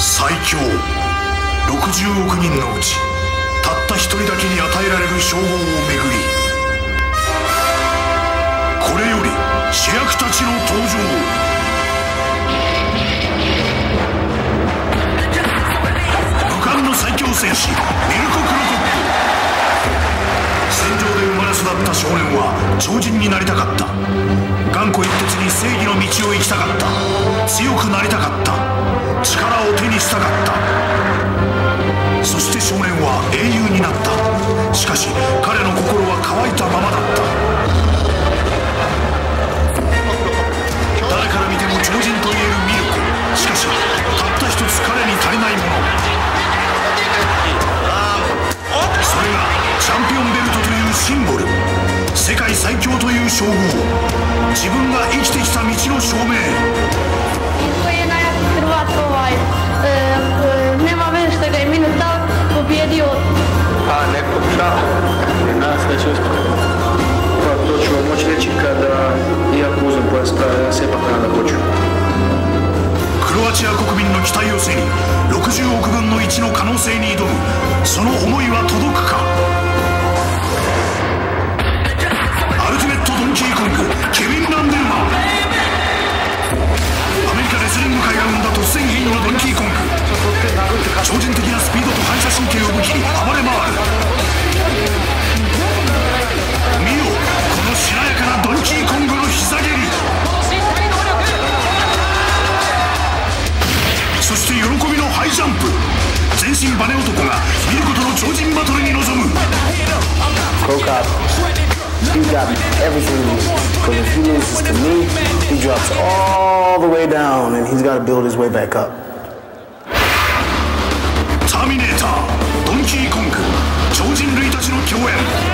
最強60億人のうちたった一人だけに与えられる称号をめぐり、これより主役たちの登場。無冠の最強戦士ミルコ・クロコップ。戦場で生まれ育った少年は超人になりたかった。頑固一徹に正義の道を行きたかった。強くなりたかった。力を手にしたかった。そして少年は英雄になった。しかし彼の心は乾いたままだった。誰から見ても超人といえるミルコ。しかしたった一つ彼に足りないもの、それがチャンピオンベルトというシンボル。世界最強という称号。自分が生きてきた道の証明。クロアチア国民の期待を背に60億分の1の可能性に挑む。その思いは届くか。アルティメットドンキーコングケビン・ランデルマン。アメリカレスリング界が生んだ突然変異のドンキーコング。超人的なスピードと反射神経を武器に暴れ回る。見よこのしなやかなドンキーコングの膝蹴り。そして喜びのハイジャンプ。全身バネ男が見ることの超人バトルに臨む。 You got everything you need. Because if he loses to me, he drops all the way down and he's got to build his way back up. ターミネーター、ドンキーコング、超人類たちの共演。